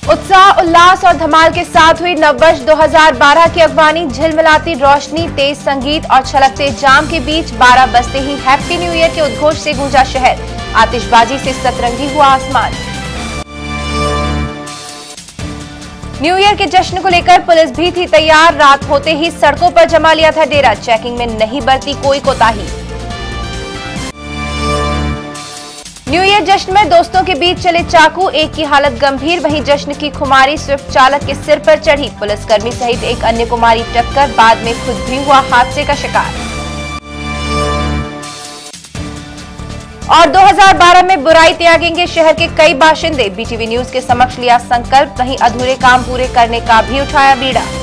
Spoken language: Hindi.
उत्साह, उल्लास और धमाल के साथ हुई नववर्ष 2012 की अगवानी। झिलमिलाती रोशनी, तेज संगीत और छलकते जाम के बीच 12 बजते ही हैप्पी न्यू ईयर के उद्घोष से गूंजा शहर। आतिशबाजी से सतरंगी हुआ आसमान। न्यू ईयर के जश्न को लेकर पुलिस भी थी तैयार। रात होते ही सड़कों पर जमा लिया था डेरा। चेकिंग में नहीं बरती कोई कोताही। न्यू ईयर जश्न में दोस्तों के बीच चले चाकू, एक की हालत गंभीर। वहीं जश्न की खुमारी स्विफ्ट चालक के सिर पर चढ़ी। पुलिसकर्मी सहित एक अन्य को मारी टक्कर, बाद में खुद भी हुआ हादसे का शिकार। और 2012 में बुराई त्यागेंगे शहर के कई बाशिंदे। बीटीवी न्यूज के समक्ष लिया संकल्प। वहीं अधूरे काम पूरे करने का भी उठाया बीड़ा।